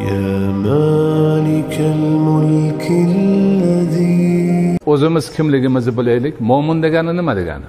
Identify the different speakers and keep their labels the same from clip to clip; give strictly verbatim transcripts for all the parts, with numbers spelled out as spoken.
Speaker 1: يا مالك الملك الذي
Speaker 2: O'zimiz kimligimizni bilaylik. Mo'min degani nima degani?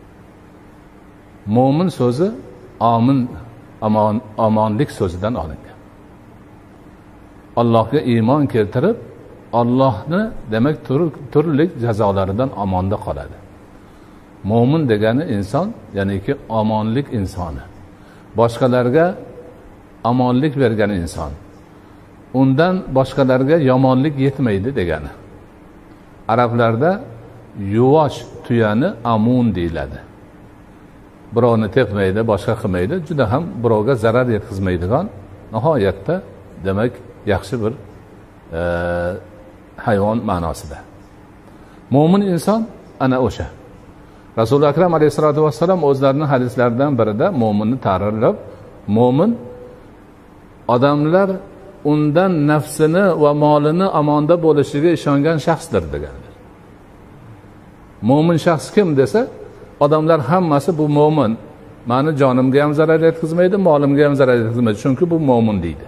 Speaker 2: Mo'min so'zi omin, amon, omonlik so'zidan olingan. Allohga iymon keltirib, Allohni demak turli jazolaridan omonda qoladi. Mo'min degani inson, ya'niki omonlik insoni. Boshqalarga omonlik bergan inson. Undan boshqalarga yomonlik yetmaydi degani. Arablarda yuvosh tuyani amun deyiladi. Birovni tepmaydi, boshqa qilmaydi, juda ham birovga zarar yetkazmaydigan, nihoyatda demak yaxshi bir e, hayvon ma'nosida. Mo'min inson ana o'sha. Rasululloh akram alayhisolatu vassalam o'zlarining hadislaridan birida mo'minni ta'riflab, mo'min odamlar undan nafsini va molini amonda bo'lishiga ishongan shaxsdir deganlar. Mo'min shaxs kim desa, odamlar hammasi bu mo'min. Mani jonimga ham zarar yetkazmaydi, molimga ham zarar yetkazmaydi, chunki bu mo'min deydi.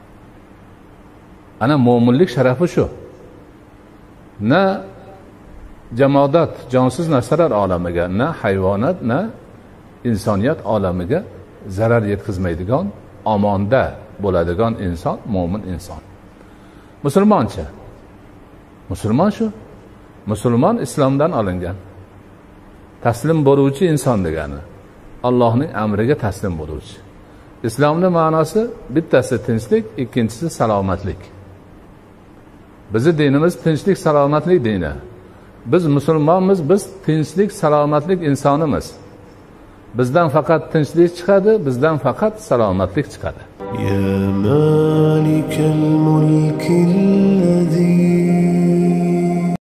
Speaker 2: Ana mo'minlik sharafi shu. Na jamodat, jonsiz narsalar olamiga, na hayvonot, na insoniyat olamiga zarar yetkazmaydigan, omonda bo'ladigan inson mo'min inson. Musulmoncha. Musulmon shu. Musulmon islomdan olingan. Taslim bo'luvchi inson degani. Allohning amriga taslim bo'luvchi. Islomning ma'nosi bittasi tinchlik, ikkinchisi salomatlik. Bizning dinimiz tinchlik, salomatlik dini. Biz musulmonmiz, biz tinchlik, salomatlik insonimiz. Bizdan faqat tinchlik chiqadi, bizdan faqat salomatlik chiqadi.
Speaker 1: يا مالك الملك